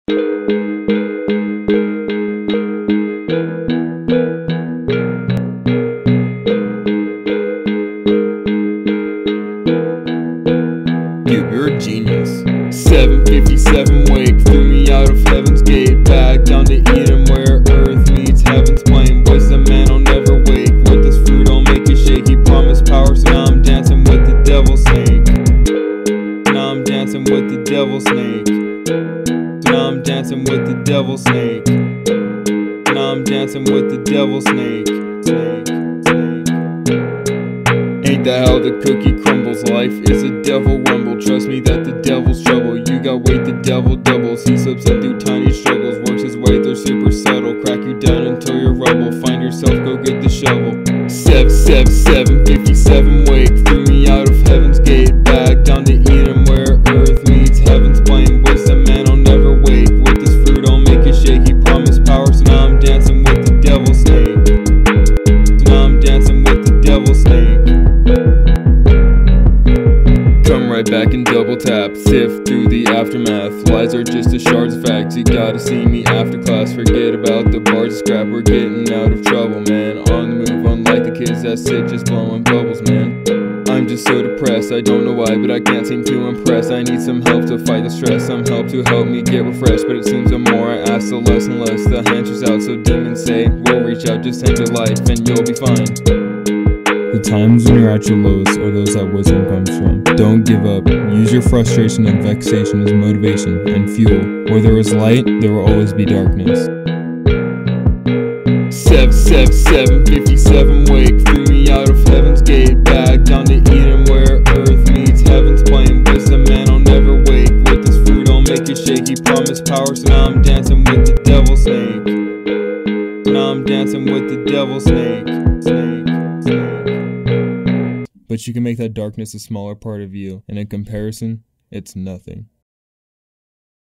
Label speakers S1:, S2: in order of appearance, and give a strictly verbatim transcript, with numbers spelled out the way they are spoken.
S1: Dude, you're a genius. seven fifty-seven wake, threw me out of heaven's gate, back down to Eden where earth meets heaven's plane. Was the man I'll never wake, with this fruit I'll make you shake. He promised power, so now I'm dancing with the devil snake. Now I'm dancing with the devil snake. So now I'm dancing with the devil snake. Now I'm dancing with the devil snake. Snake, snake. Ain't that how the cookie crumbles? Life is a devil rumble. Trust me that the devil's trouble. You got weight, the devil doubles. He slips in through tiny struggles, works his way through super subtle. Crack you down until you're rubble. Find yourself, go get the shovel. Seven, seven, seven, fifty-seven wake, threw me out of heaven's gate, back down to Eden where earth meets heaven's plane. Was the man I'll never wake, with this fruit I'll make you shake. He promised power, so now I'm dancing with the devil snake. So now I'm dancing with the devil snake. Come right back and double tap, sift through the aftermath. Lies are just a shards of facts. You gotta see me after class. Forget about the bars of scrap. We're getting out of trouble, man. On the move, unlike the kids that sit just blowing bubbles, man. I'm just so depressed, I don't know why, but I can't seem to impress. I need some help to fight the stress, some help to help me get refreshed. But it seems the more I ask, the less and less the answers out. So demons say, we'll reach out, just enter life and you'll be fine.
S2: The times when you're at your lowest are those that wisdom comes from. Don't give up. Use your frustration and vexation as motivation and fuel. Where there is light, there will always be darkness.
S1: Seven, seven, seven, fifty-seven wake, threw me out of heaven's gate, back down to Eden where earth meets heaven's plane. Was the man I'll never wake, with this fruit I'll make you shake. He promised power, so now I'm dancing with the devil snake. So now I'm dancing with the devil snake. Snake, snake.
S2: But you can make that darkness a smaller part of you, and in comparison, it's nothing.